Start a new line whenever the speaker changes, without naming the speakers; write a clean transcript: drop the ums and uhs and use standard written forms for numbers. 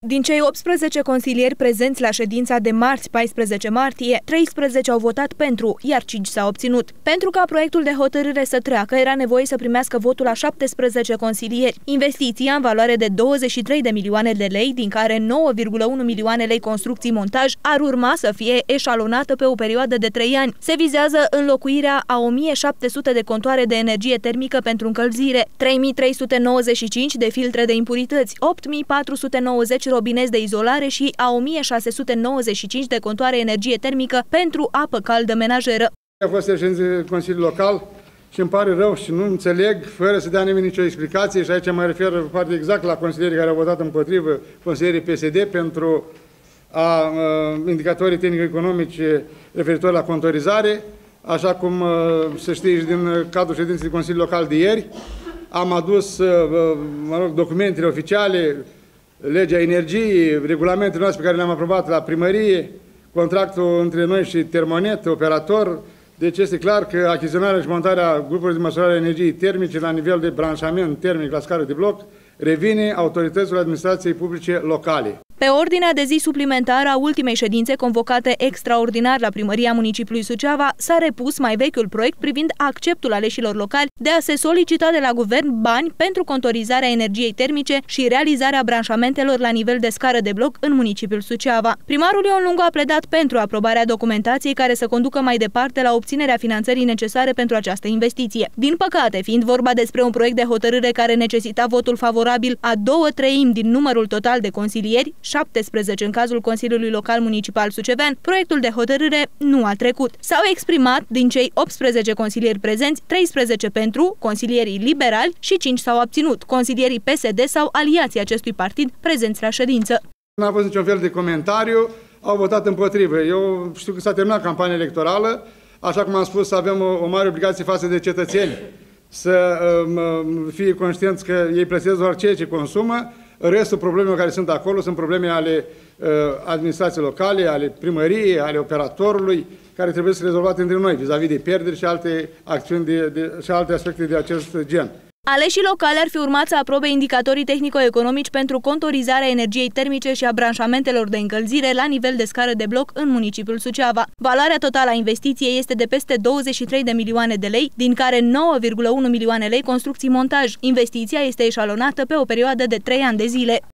Din cei 18 consilieri prezenți la ședința de marți, 14 martie, 13 au votat pentru, iar 5 s-au abținut. Pentru ca proiectul de hotărâre să treacă, era nevoie să primească votul a 17 consilieri. Investiția în valoare de 23 de milioane de lei, din care 9,1 milioane lei construcții-montaj, ar urma să fie eșalonată pe o perioadă de 3 ani. Se vizează înlocuirea a 1700 de contoare de energie termică pentru încălzire, 3395 de filtre de impurități, 8490 robineți de izolare și a 1695 de contoare energie termică pentru apă caldă menajeră.
A fost ședință Consiliul Local și îmi pare rău și nu înțeleg, fără să dea nimeni nicio explicație, și aici mă refer foarte exact la consilierii care au votat împotrivă, consilierii PSD, pentru indicatorii tehnico-economici referitor la contorizare, așa cum se știe și din cadrul ședinței Consiliului Local de ieri. Am adus documentele oficiale, legea energiei, regulamentele noastre pe care le-am aprobat la primărie, contractul între noi și Termonet, operator. Deci este clar că achiziționarea și montarea grupurilor de măsurare a energiei termice la nivel de branșament termic la scară de bloc revine autorităților administrației publice locale.
Pe ordinea de zi suplimentară a ultimei ședințe convocate extraordinar la primăria municipiului Suceava s-a repus mai vechiul proiect privind acceptul aleșilor locali de a se solicita de la guvern bani pentru contorizarea energiei termice și realizarea branșamentelor la nivel de scară de bloc în municipiul Suceava. Primarul Ion Lungu a pledat pentru aprobarea documentației care să conducă mai departe la obținerea finanțării necesare pentru această investiție. Din păcate, fiind vorba despre un proiect de hotărâre care necesita votul favorabil a 2/3 din numărul total de consilieri, 17 în cazul Consiliului Local Municipal Sucevean, proiectul de hotărâre nu a trecut. S-au exprimat din cei 18 consilieri prezenți, 13 pentru, consilierii liberali, și 5 s-au abținut, consilierii PSD sau aliații acestui partid prezenți la ședință.
Nu a fost niciun fel de comentariu, au votat împotrivă. Eu știu că s-a terminat campania electorală, așa cum am spus, avem o mare obligație față de cetățeni să fie conștienți că ei plătesc doar ceea ce consumă. Restul problemelor care sunt acolo sunt probleme ale administrației locale, ale primăriei, ale operatorului, care trebuie să rezolvate între noi, vis-a-vis de pierderi și alte acțiuni și alte aspecte de acest gen.
Aleșii locali ar fi urmat să aprobe indicatorii tehnico-economici pentru contorizarea energiei termice și a branșamentelor de încălzire la nivel de scară de bloc în municipiul Suceava. Valoarea totală a investiției este de peste 23 de milioane de lei, din care 9,1 milioane lei construcții-montaj. Investiția este eșalonată pe o perioadă de 3 ani de zile.